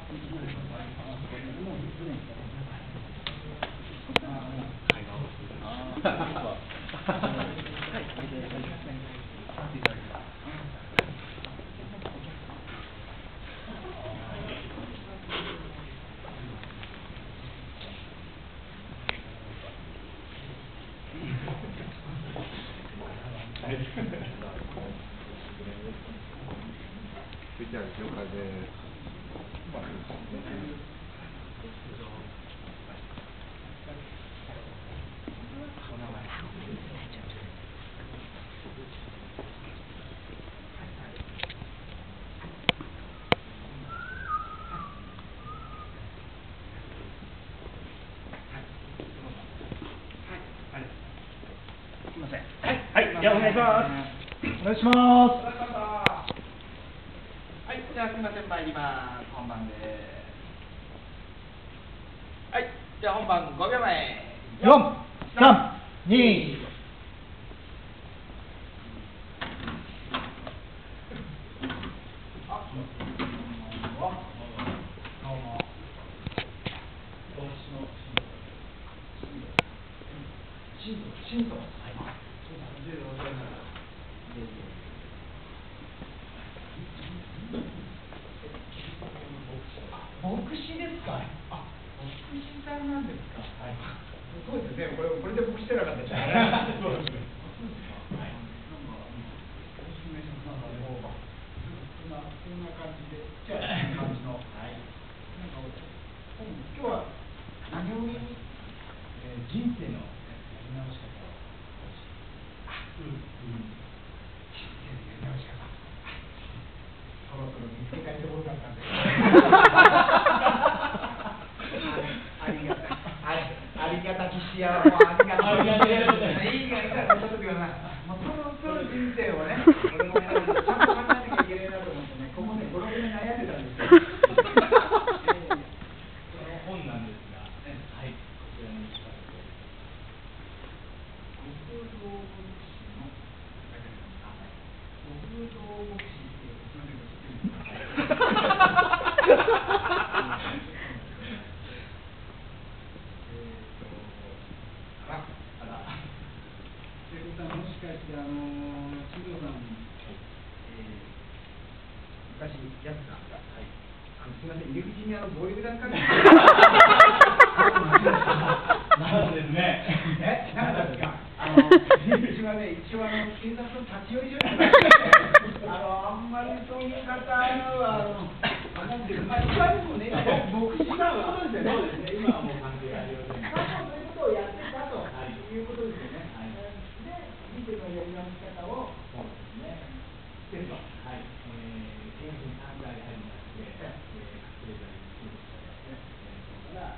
じゃあお願いします。お願いします。はい、じゃあすみません、参ります。本番です。はい、じゃあ本番5秒前。4、3、2。牧師ですか。あ、牧師さんなんですか。はい。そうですね。これで牧師してなかったですね。そうですね。はい。そんな感じで、じゃあ感じの。はい。なんか今日は何を見に、人生のやり直し方を。人生のやり直し方。そろそろ見つけたいところだったんです。ありがたきしや、もうありがたきしや。いいからちょっとください。もうそろ人生をね、ちゃんと考えなきゃいけないなと思ってね、ここね、5、6年悩んでたんですよ。その本なんですが、はい、こちらにしたので。国道牧師の、国道牧師ってすみません、知ってるんですか。もしかして新藤さん、昔やってた、すみません、入り口に暴力団関係なんですね。なんかですか。入り口はね、一応警察の立ち寄り所にあんまりそういう方はなんていうか、一般にもね、牧師さんのことですよね。そうですね。今はもう関係ありません。そういうことをやってたということですよね。人生のやり直し方を、そうですね。してると。はい。検診3回入りまして、覚醒剤に注射して、それから、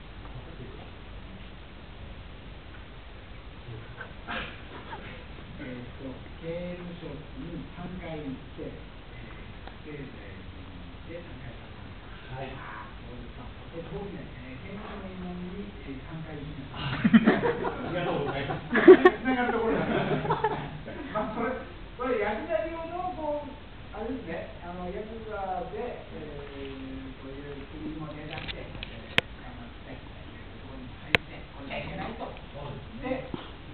刑務所に3回行って、覚醒剤で3回はい。そうですか。僕ね、刑務所の慰問に3回行きました。ありがとうございます。つながるところが。これ、ヤクザ用の、あれですね、ヤクザで、こういう国も出だして、頑張って、そこに入って、こっちゃいけないと。そうですね。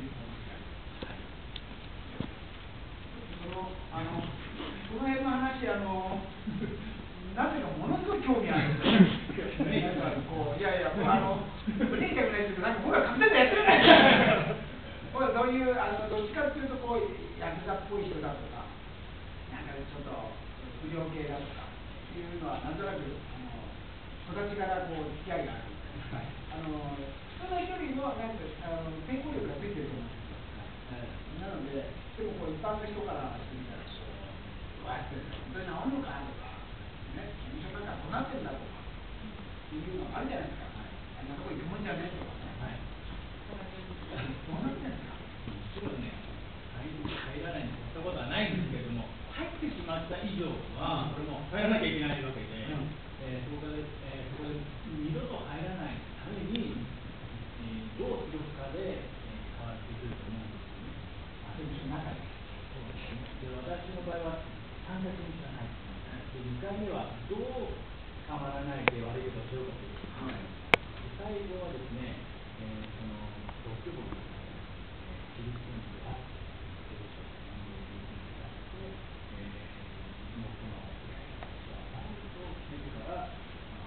この辺の話、なぜかものすごい興味あるんですよね。いやいや、無理じゃないですけど、なんか僕は勝手にやってるんですよ。これどういう、どっちかっていうと、ヤクザっぽい人だとか、なんかちょっと不良系だとかいうのは、なんとなく育ちから付き合いがある。普通の人よりも、なんか抵抗力がついてると思うんですよ。なので、でも一般の人からしてみたら、こうやって本当に治るのかとか、ね、事務所なんかどうなってんだとかいうのがあるじゃないですか。あんなとこ行くもんじゃねえとかね。どうなってんですか。もちろんね、入らないに越したことはないんですけれども、入ってしまった以上は、これも入らなきゃいけないわけで、そこで二度と入らないために、どうするかで変わってくると思うんですよね。中で。で、私の場合は3月にしか入ってない。2回目はどうたまらないで悪いことをしようかということです。最後はですね、その6本の切り込んであって、もうこのバイトを決めてから、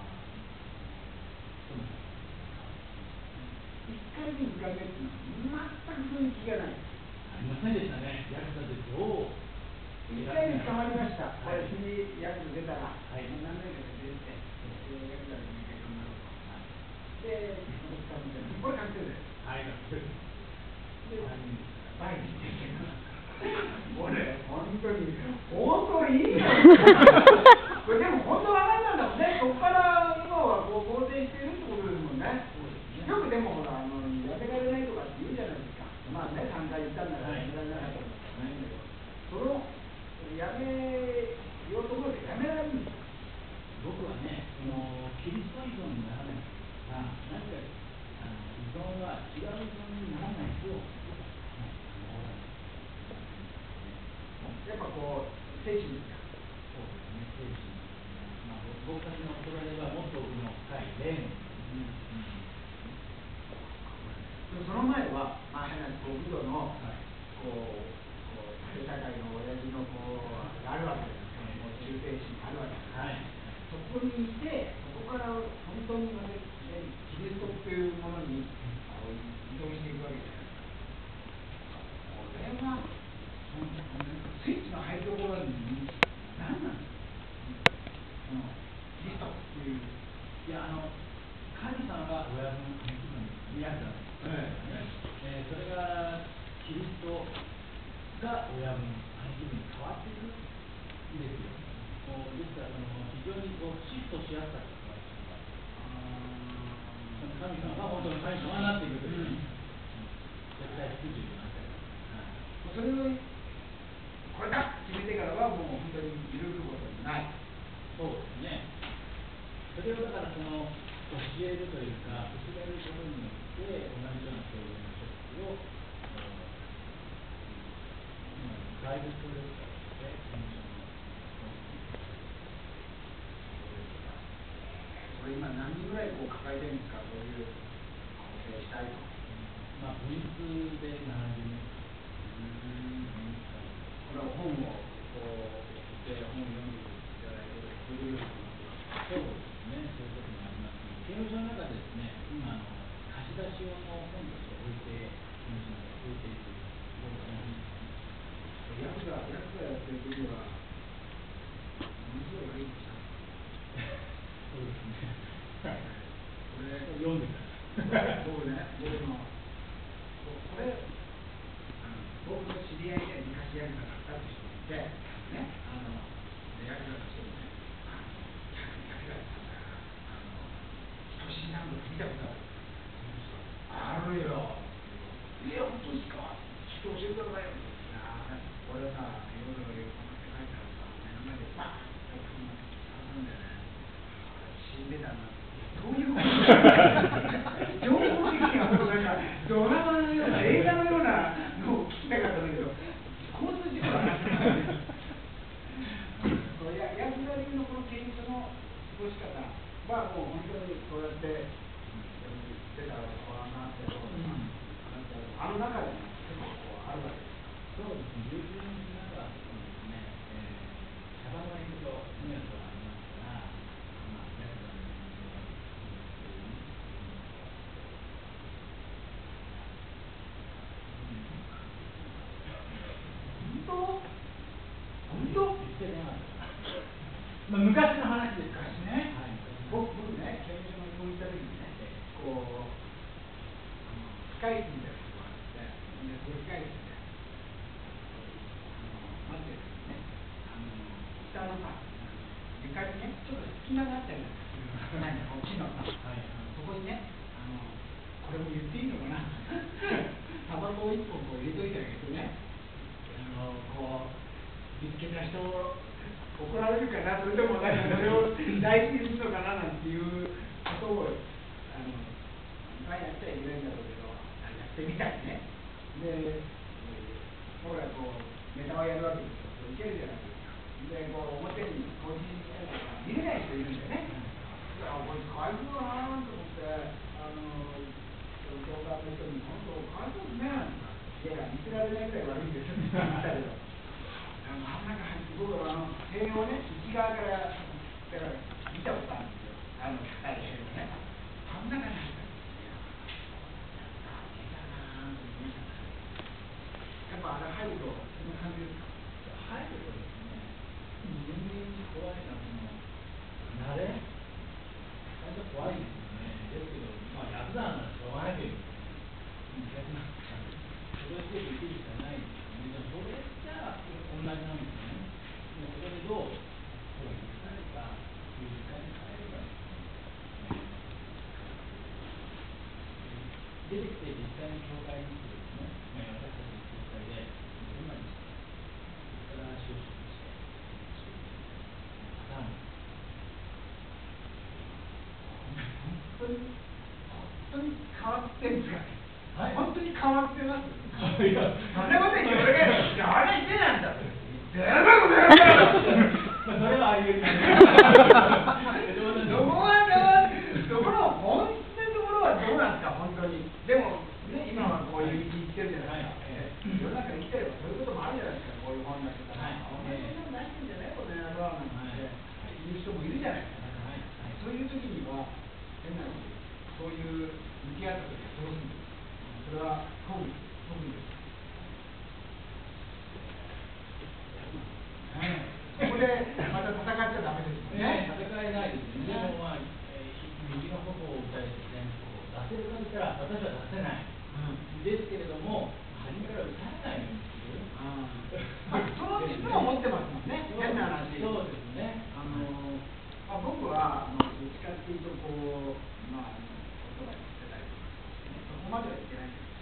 1回目、2回目っていうのは全く雰囲気がない。 ありませんでしたね。ヤクザでどう 1回目捕まりました。これ次ヤクザ出たら、 はい、 何年かで出て、ヤクザで2回捕まると。で、これ確定です。 はい、確定です。 で、バイに出てくる。これ、本当に、放送いいよ。これでも本当は何なんだもんね。そこから今はこう肯定しているってことですもんね。よくでもほら、やめられないとかって言うじゃないですか。まあね、3回言ったんだからやめられないとかないんだけど、そのやめようと思うとやめられるんですよ。 僕はね、キリスト依存にならないとか、何か依存は違う依存にならないと、 やっぱこう、精神ですか。 そうですね、精神。僕たちの言葉ではもっと奥の深い霊の。 その前は、まあ、変な武道の、こう社会の親父のこうあるわけですから、もう忠誠心があるわけですから、そこにいて、そこから本当にキリストっていうものに依存していくわけじゃないですか。これは、スイッチの入るところに、何なんですか、キリストっていう。 いや、神様が親分の気分にあるんです。それがキリストが親分の気分に変わっていくんですよ。ですから非常にシフトしやすかった。神様が本当に神様になっていくというね。絶対不自由になったり。 それをこれだ決めてからはもう本当に揺るぐことがない。 そうですね。それをだから教えるというか、教えることによって同じような表現のショックを外部協力者としてこれ今何人ぐらいこう抱えてるんですか、そういう構成したいと。 文通で70年。 これは本をこうで本を読んでいただいてそういうようなそうですね、そういうこともありますし、刑務所の中でですね、今貸し出し用の本として置いて、刑務所の中で置いているものがあります。 ヤクザやってる時はものすごいいいでした。 そうですね。 これ読んでた。 僕ね、これ僕の知り合いで昔ヤクザだったって人がいて、ね、ヤクザの人もね、ヤクザってさ、人死んだの見たことある？あるよ。いや、本当ですか？ちょっと教えてくださいよ。俺さ、夜こうやって帰ったらさ、目の前でバーンって挟んでね、死んでたな。どういうこと情報的にはもうなんかドラマのような映画のようなのを聞きたかったんだけど、交通事故だな。ヤクザ流のこの刑務所の過ごし方はもう本当にそうやって出たらこうなってあの中でも結構こうあるわけです。 そうですね、友人の中はですね、シャバの演奏にはそうありますから、ヤクザの演奏が本当？昔の話ですからね。僕ね、刑務所に行った時にね、こう控え室みたいなとこがあって、で控え室で待ってる時にね、下のさ、床にね、ちょっと隙間があったりなんかするなんか木のさ、そこにね、これも言っていいのかな、タバコを1本こう入れといてあげてね、こう見つけた人を怒られるかな、それともなんかそれを大事にするのかななんていうことをやっちゃいけないんだろうけど、やってみたりね。で、僕らこうネタをやるわけですよ。いけるじゃないですか。で、こう表に公示したりとか見れない人いるんだよね。 かわいそうだなと思って、教官の人に、本当、かわいそうですね。いやいや、見せられないぐらい悪いんですよって言ったけど、真ん中入って、僕は塀をね、内側から見たことあるんですよ。高い塀をね。真ん中に入ったんですよ。いや、だなぁと思いましたね。やっぱあれ入ると、そんな感じですか？ 入るとですね、人間に怖いのは、慣れ、最初怖いですよね。ですけど、まあ、ヤクザなんだらしょうがないけど、逆なそれで生きるしかないですよね。でも、それじゃあ、同じなんですよね。でも、それでどう、許された、いう時間に変えればですね、出てきて実際に教会に行ってですね、私たちの教会で、どんなにして、それから就職して、パターン本当に変わってんですか？ はい、 本当に変わってます。 いや、 そんなこと言って俺が、いや、あれ言ってなんだ。やばいことやばい。 それはあり得る。 どこはどこの本当のところはどうなんですか、本当に。でも、ね、今はこういう道言ってるじゃないですか。世の中で生きてればそういうこともあるじゃないですか、こういう本だけど。お前そんなのないんじゃないこの野郎なんて言う人もいるじゃないですか。そういう時には、変な話、そういう向き合った時はどうするんですか？それは本です。そこでまた戦っちゃダメですよね。 戦えないですよね。でもまあ、右の方を打たれて左の方を出せるかといったら、私は出せない。ですけれども、初めから打たれないようにする。 そういつも思ってますもんね。変な話。 そうですね。 僕はどっちかっていうとこう、言葉にしてたりとか、そこまではいけないんです。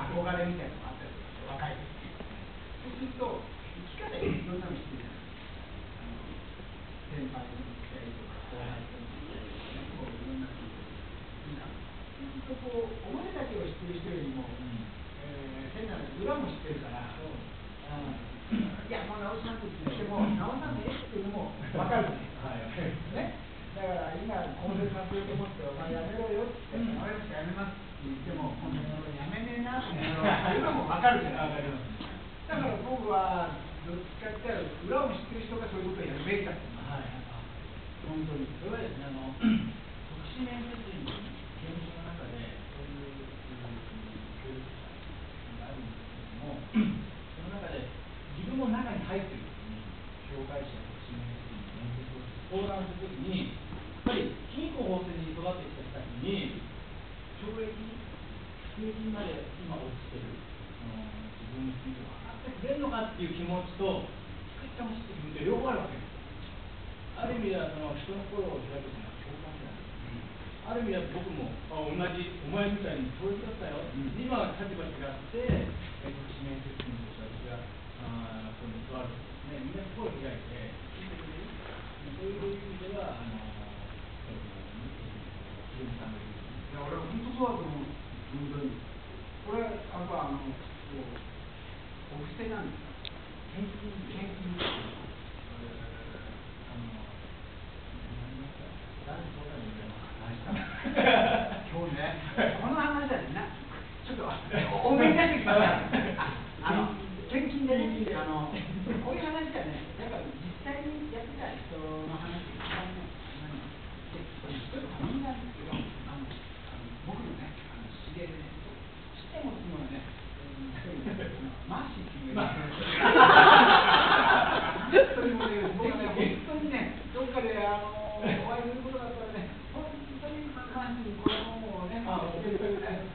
憧れみたいなのがあったりとか、若い時。そうすると、生き方いろんなの知ってるじゃないですか。先輩の付き合いとか、後輩との付き合いとか、いろんな人とそうするとこう、表だけを知ってる人よりも、変な裏も知ってるから、いや、もう直さんと言っても、直さんでっていうのも分かるんですよ。ね。だから今、公平させようと思って、お前やめろよって、やめますって言っても、やめねえなっていうのも分かるじゃないですか。だから僕は、どっちかっていうと、裏を知ってる人がそういうことをやるべきだと思います。本当に。 それはですね、特殊面接員の研修の中で、そういう協力者があるんですけれども、その中で、自分も中に入っているときに、教会者、特殊面接員の面接を相談するときに、やっぱり貧困法制に育ってきた人たちに、懲役、刑金まで今落ちてる、自分について分かってくれるのかっていう気持ちと、作ってほしいっていう気持ち両方あるわけです。ある意味では人の心を開くのは共感じゃないですか。ある意味では僕も同じお前みたいに教育だったよ、今は立場違って特殊面接員として私がここに座るとですね、みんな心を開いて聞いてくれる、そういう意味では非常に賛同です。 いや、俺は本当そうだと思う。本当に。これ、お布施なんですか？献金。今日ね、この話はね、ちょっと多めに出してきました。献金でね、こういう話はね、やっぱ実際にやってた人の話が一番ね、一人他人なんですけど、僕のね、知り合いでね、知ってもつもね、マーシーっていうのがいる。本当にね、どっかでお会いすることがあったらね、本当にマーシーにこの本をね、本当に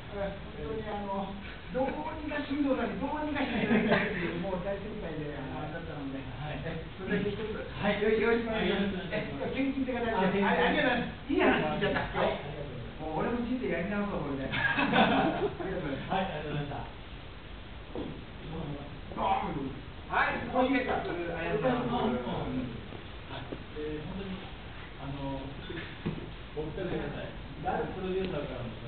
どうにか進藤さんにどうにかしていただきたいという、もう大先輩でだったので、それだけ一つ、よろしくお願いします。献金って形で、ありがとうございます。いい話聞いちゃった。もう俺も人生やり直そう、これで。ありがとうございます。 はい、ありがとうございました。 はい、コーヒーカップ、ありがとうございます。 本当に、お二人ください。誰プロデューサーからの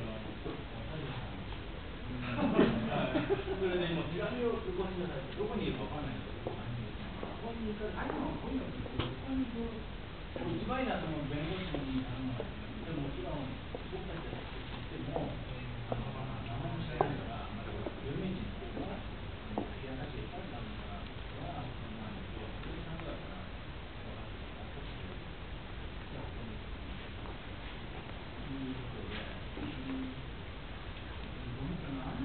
それで今、手紙をよこしてください。どこにいるかわからないんですけど、本人から、一番いいのは弁護士に頼むのがでもちろん僕たちが知っても、名前も知らないから、有名人っていうのは、部屋だけファンなのかは、なんですけど、そういう感じだったら、分かってたということで、どうかな、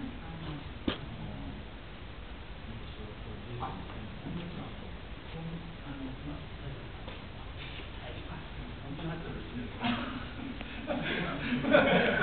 はい。